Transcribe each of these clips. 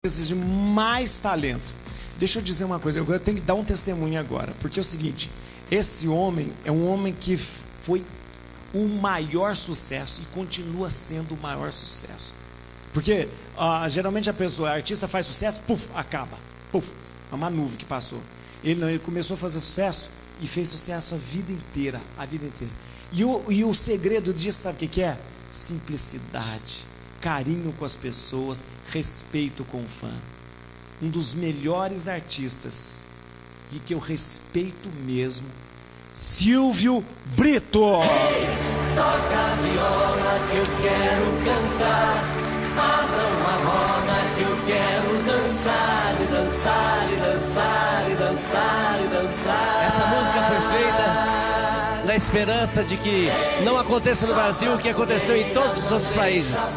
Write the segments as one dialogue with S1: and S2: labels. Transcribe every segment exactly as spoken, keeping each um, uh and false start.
S1: de mais talento. Deixa eu dizer uma coisa, eu tenho que dar um testemunho agora, porque é o seguinte, esse homem é um homem que foi o maior sucesso e continua sendo o maior sucesso. Porque ah, geralmente a pessoa, a artista faz sucesso, puf, acaba, puf, é uma nuvem que passou. Ele não, ele começou a fazer sucesso e fez sucesso a vida inteira, a vida inteira. E o, e o segredo disso, sabe o que, que é? Simplicidade, carinho com as pessoas, respeito com o fã. Um dos melhores artistas e que eu respeito mesmo, Silvio Brito.
S2: Hey, toca a viola que eu quero cantar, abra uma roda que eu quero dançar e dançar e dançar e dançar e dançar.
S3: Essa música foi feita na esperança de que não aconteça no Brasil o que aconteceu em todos os outros países.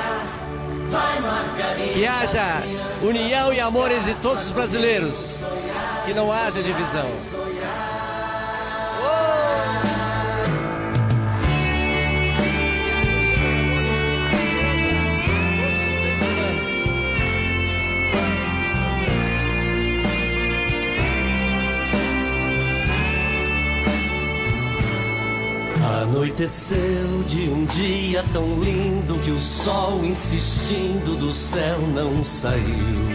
S3: Que haja união e amor entre todos os brasileiros. Que não haja divisão. Anoiteceu de um dia tão lindo que o sol insistindo do céu não saiu.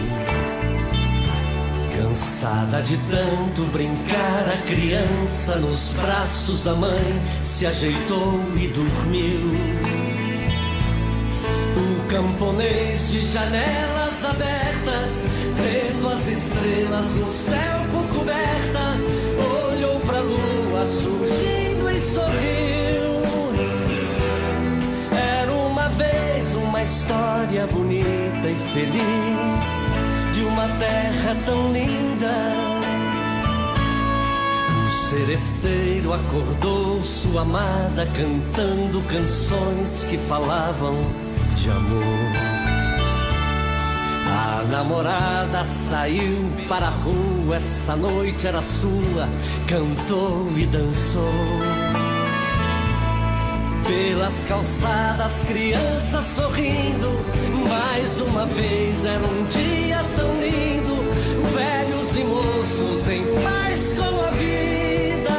S3: Cansada de tanto brincar, a criança nos braços da mãe se ajeitou e dormiu. O camponês de janelas abertas, vendo as estrelas no céu por coberta, olhou pra lua surgindo e sorriu. Era uma vez uma história bonita e feliz de uma terra tão linda. O seresteiro acordou sua amada cantando canções que falavam de amor. A namorada saiu para a rua, essa noite era sua, cantou e dançou. Pelas calçadas, crianças sorrindo, mais uma vez era um dia tão lindo, velhos e moços em paz com a vida.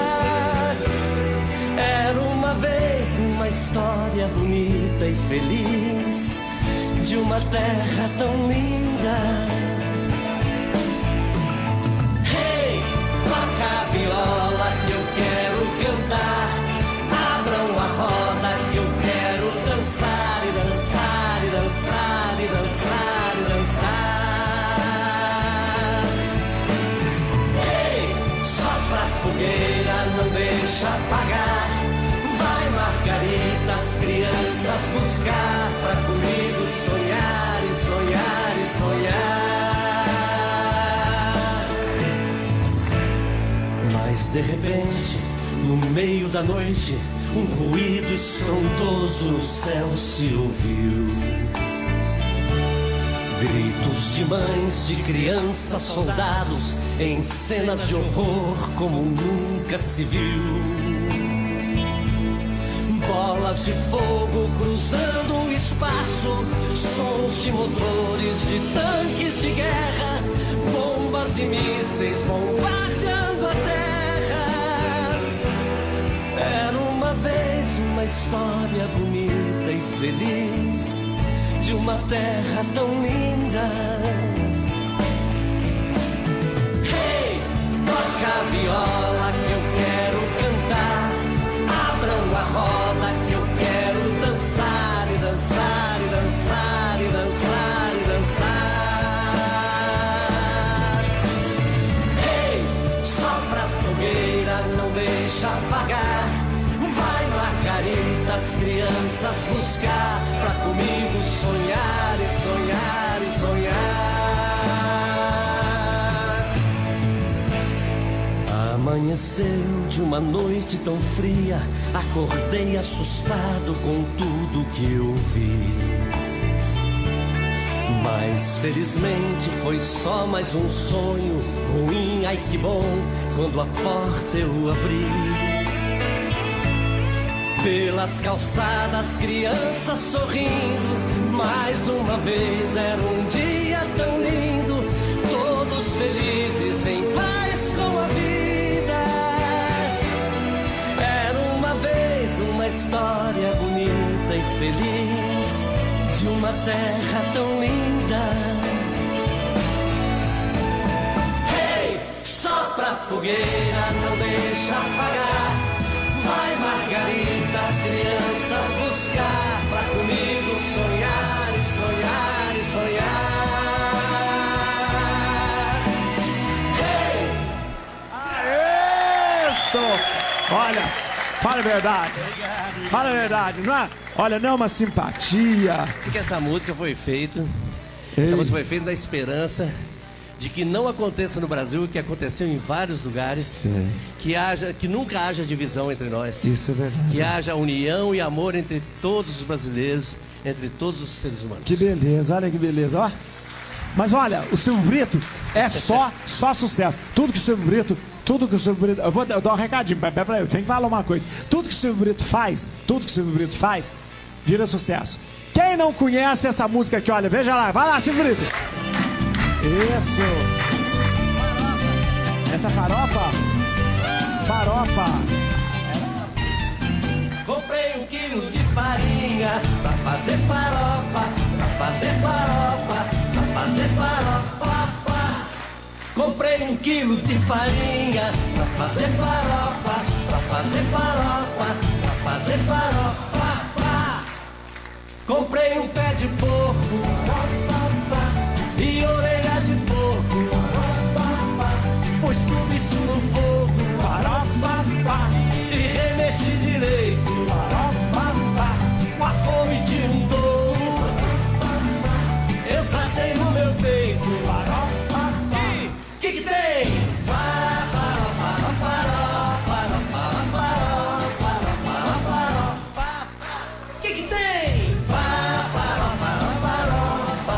S3: Era uma vez uma história bonita e feliz de uma terra tão linda. Hey, toca a viola que eu quero cantar, abram a roda que eu quero dançar e dançar e dançar e dançar e dançar. Hey, sopra a fogueira, não deixa apagar. Vai, Margarida, as crianças buscar pra comigo sonhar e sonhar e sonhar. Mas de repente, no meio da noite, um ruído estrondoso no céu se ouviu. Gritos de mães, de crianças, soldados, em cenas de horror como nunca se viu. Bolas de fogo cruzando o espaço, sons de motores de tanques de guerra, bombas e mísseis bombardeando a terra. Era uma vez uma história bonita e feliz de uma terra tão linda. Hey, toca a viola que eu quero cantar, abram a roda que eu quero dançar e dançar e dançar e dançar e dançar. Ei, sopra a fogueira, não deixa apagar. Vai, Margarida, as crianças buscar pra comigo sonhar e sonhar e sonhar. Amanheceu de uma noite tão fria, acordei assustado com tudo que eu vi. Mas felizmente foi só mais um sonho ruim, ai que bom, quando a porta eu abri. Pelas calçadas, crianças sorrindo, mais uma vez era um dia tão lindo. feliz de uma terra tão linda. Hey, sopra a fogueira, não deixa apagar. Vai, Margarida, as crianças buscar, pra comigo sonhar e sonhar e sonhar. Hey!
S1: Isso! Olha, fala a verdade. Obrigado. Fala a verdade, não é? Olha, não é uma simpatia.
S3: Porque essa música foi feita,
S1: Ei.
S3: essa música foi feita na esperança de que não aconteça no Brasil o que aconteceu em vários lugares.
S1: Sim.
S3: Que haja, que nunca haja divisão entre nós.
S1: Isso é verdade.
S3: Que haja união e amor entre todos os brasileiros, entre todos os seres humanos.
S1: Que beleza, olha que beleza, ó. Mas olha, o Silvio Brito é só, só sucesso. Tudo que o Silvio Brito, tudo que o Silvio Brito, eu vou eu dar um recadinho, peraí, eu tenho que falar uma coisa. Tudo que o Silvio Brito faz, tudo que o Silvio Brito faz, vira sucesso. Quem não conhece essa música aqui, olha, veja lá, vai lá, Silvio Brito. Isso. Essa farofa, farofa.
S3: Comprei um quilo de farinha pra fazer farofa, pra fazer farofa, pra fazer farofa. Comprei um quilo de farinha pra fazer farofa, pra fazer farofa, pra fazer farofa. Comprei um pé de porco e orelha de porco, pus tudo isso no fogo, e remexi direito, com a fome de um touro, eu tracei no meu peito. E que que tem? Farofa, farofa, farofa, farofa, farofa. Que que tem? Farofa, farofa,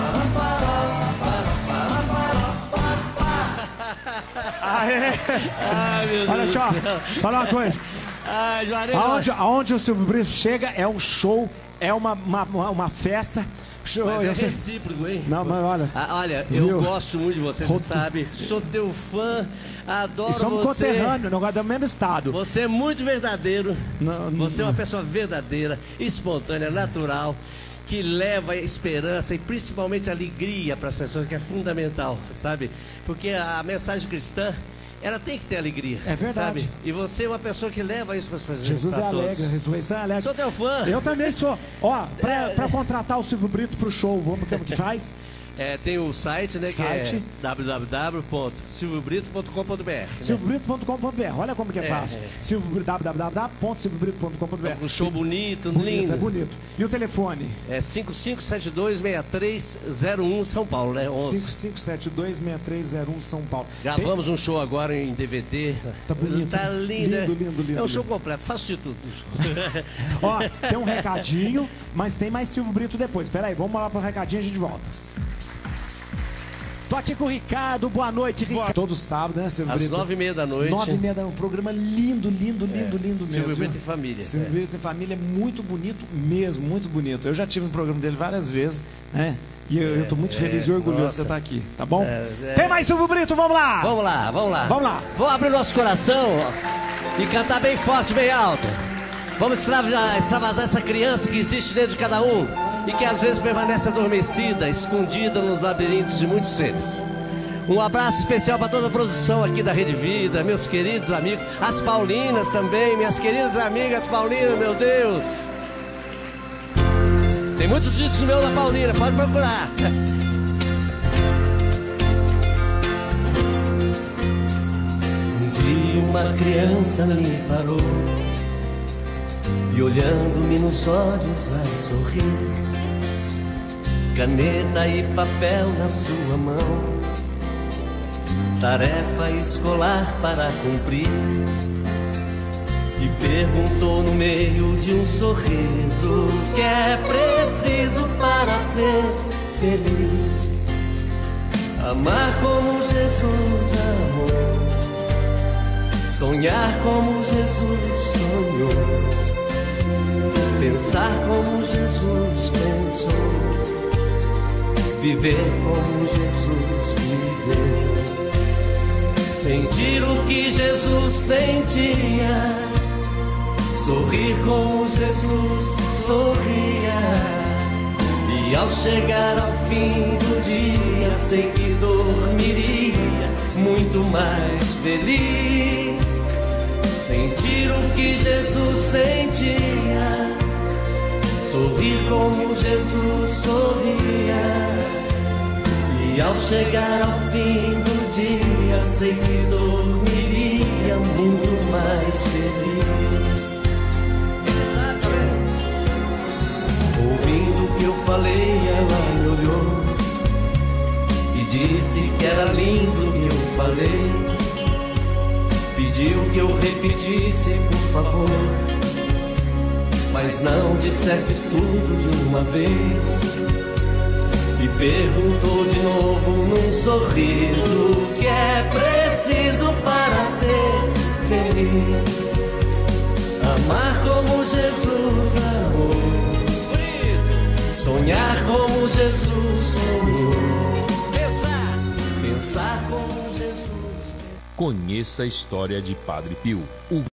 S1: Aê.
S3: Ai, meu
S1: Olha,
S3: Deus
S1: tchau.
S3: do céu.
S1: Fala uma coisa.
S3: Ai, Juarez,
S1: Aonde, aonde o Silvio Brito chega é um show, é uma, uma, uma, uma festa. Show,
S3: mas é
S1: eu sei-
S3: recíproco, hein?
S1: Não, mas olha.
S3: Ah, olha,
S1: Viu?
S3: eu gosto muito de você, você
S1: Roto-
S3: sabe. Sou teu fã, adoro
S1: E somos
S3: você.
S1: conterrâneos, não do mesmo estado.
S3: Você é muito verdadeiro.
S1: Não, não-
S3: Você é uma pessoa verdadeira, espontânea, natural, que leva esperança e principalmente alegria para as pessoas, que é fundamental, sabe? Porque a mensagem cristã, ela tem que ter alegria.
S1: É verdade.
S3: Sabe? E você é uma pessoa que leva isso para as pessoas.
S1: Jesus é
S3: pra todos.
S1: alegre, a ressurreição é alegre.
S3: Sou teu fã.
S1: Eu também sou. Ó, pra, pra contratar o Silvio Brito pro show, vamos como que faz?
S3: É, tem o site, né,
S1: Site.
S3: que é w w w ponto silvio brito ponto com ponto b r. Né?
S1: silvio brito ponto com ponto b r. Olha como que é,
S3: É,
S1: fácil.
S3: é.
S1: Silvio, w w w ponto silvio brito ponto com ponto b r.
S3: Um show bonito,
S1: Bonito,
S3: lindo.
S1: é bonito. E o telefone?
S3: É cinco cinco sete dois seis três zero um São Paulo, né? onze.
S1: cinco cinco sete dois seis três zero um São Paulo.
S3: Gravamos um show agora em D V D.
S1: Tá bonito.
S3: Tá lindo, né?
S1: Lindo, lindo, lindo,
S3: É um show
S1: lindo.
S3: completo, faço de tudo.
S1: Ó, tem um recadinho, mas tem mais Silvio Brito depois. Pera aí, vamos lá pro recadinho e a gente volta. Tô aqui com o Ricardo, boa noite, Ricardo. Todo sábado, né, Silvio
S3: Às
S1: Brito?
S3: nove e meia da noite.
S1: Nove e meia da noite, um programa lindo, lindo, lindo, lindo
S3: Silvio
S1: mesmo.
S3: Brito
S1: viu?
S3: e Família.
S1: Silvio
S3: É.
S1: Brito e Família é muito bonito mesmo, muito bonito. Eu já tive um programa dele várias vezes, né? E eu, eu tô muito feliz e orgulhoso
S3: nossa.
S1: de você estar aqui, tá bom?
S3: É, é.
S1: Tem mais Silvio Brito, vamos lá!
S3: Vamos lá, vamos lá.
S1: Vamos lá.
S3: Vou abrir nosso coração e cantar bem forte, bem alto. Vamos extravasar, extravasar essa criança que existe dentro de cada um e que às vezes permanece adormecida, escondida nos labirintos de muitos seres. Um abraço especial para toda a produção aqui da Rede Vida, meus queridos amigos, as Paulinas também, minhas queridas amigas Paulinas, meu Deus. Tem muitos discos meus da Paulina, pode procurar. Um dia uma criança me parou e olhando-me nos olhos a sorrir, caneta e papel na sua mão, tarefa escolar para cumprir, e perguntou no meio de um sorriso: o que é preciso para ser feliz? Amar como Jesus amou, sonhar como Jesus sonhou, pensar como Jesus pensou, viver como Jesus viveu, sentir o que Jesus sentia, sorrir como Jesus sorria. E ao chegar ao fim do dia, sei que dormiria muito mais feliz. Sentir o que Jesus sentia, sorrir como Jesus sorria. E ao chegar ao fim do dia, sei que dormiria muito mais feliz. Ouvindo o que eu falei, ela me olhou e disse que era lindo o que eu falei. Pediu que eu repetisse, por favor, mas não dissesse tudo de uma vez. E perguntou de novo num sorriso o que é preciso para ser feliz. Amar como Jesus amou, sonhar como Jesus sonhou, pensar como Jesus.
S4: Conheça a história de Padre Pio. O